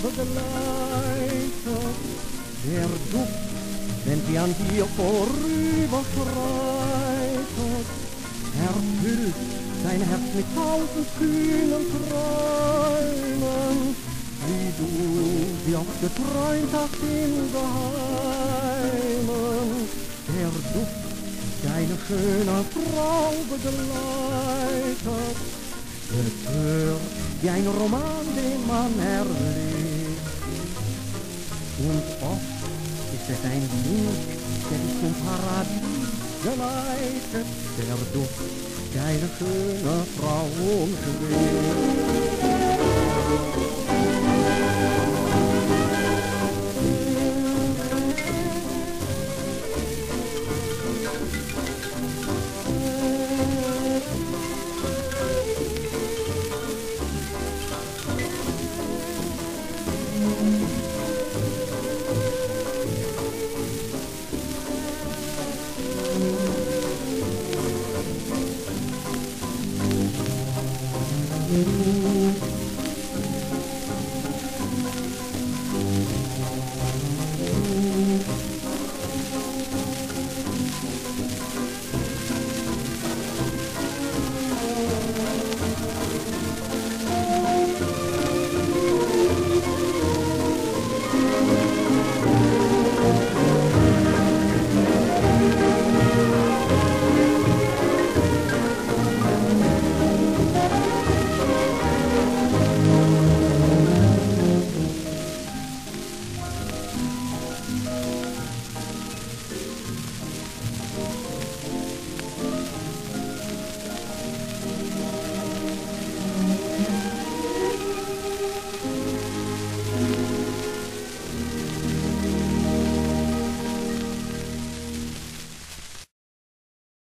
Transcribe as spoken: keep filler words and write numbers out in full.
begleitet. Der Duft, wenn sie an dir vorüberschreitet, erfüllt dein Herz mit tausend kühnen Träumen, wie du sie oft geträumt hast im Geheimen. Der Duft deine schöne Frau begleitet, betört wie ein Roman, den man erlebt. Und oft ist es ein Weg, der dich zum Paradies geleitet, der Duft deine schöne Frau umschwebt. Ooh.